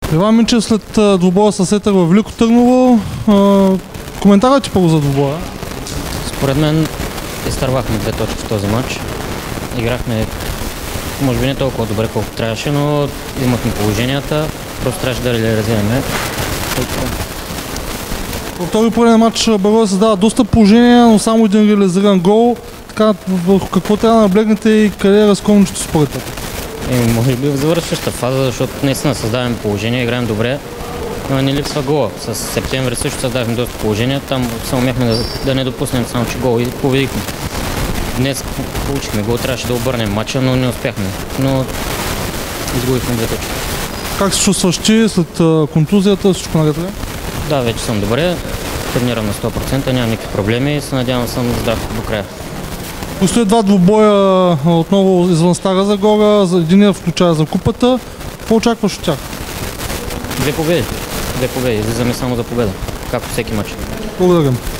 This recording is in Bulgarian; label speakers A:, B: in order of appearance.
A: Иван Минчев след двубоя с Етър във Велико Търново. Коментарът ти първо за двубоя?
B: Според мен изтървахме 2 точки в този матч. Играхме, може би не толкова добре колкото трябваше, но имахме положенията. Просто трябваше да реализираме.
A: Във втори пореден матч Благоевград създава доста положения, но само един реализиран гол. Така, върху какво трябва да наблегнете и къде е разковничето според теб?
B: Може би в завършваща фаза, защото наистина създаваме положение, играем добре, но не липсва гола. С септември също създахме доста положения, там само умяхме да не допуснем само че гол и победихме. Днес получихме гол, трябваше да обърнем матча, но не успяхме. Но изгубихме 2 точки.
A: Как се чувстваш ти след контузията, всичко наред ли?
B: Да, вече съм добре, тренирам на 100%, нямам никакви проблеми и се надявам съм здрав до края.
A: Предстои 2 двубоя отново извън Стара Загора, за единия включая за купата. Какво очакваш от тях?
B: 2 победи. 2 победи. Излизаме само за победа. Както всеки матч.
A: Благодарим.